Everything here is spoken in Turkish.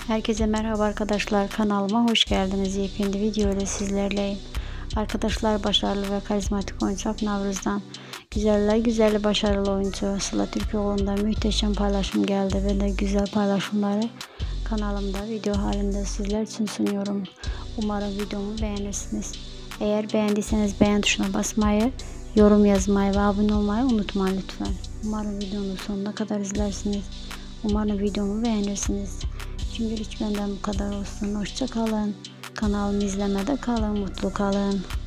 Herkese merhaba arkadaşlar, kanalıma hoş geldiniz. Yepyeni video ile sizlerleyim. Arkadaşlar, başarılı ve karizmatik oyuncu Akın Navruz'dan güzeller güzeli başarılı oyuncu Sıla Türkoğlu'nda muhteşem paylaşım geldi ve de güzel paylaşımları kanalımda video halinde sizler için sunuyorum. Umarım videomu beğenirsiniz. Eğer beğendiyseniz beğen tuşuna basmayı, yorum yazmayı ve abone olmayı unutmayın lütfen. Umarım videonun sonuna kadar izlersiniz. Umarım videomu beğenirsiniz. Şimdilik benden bu kadar olsun. Hoşça kalın. Kanalımı izlemede kalın. Mutlu kalın.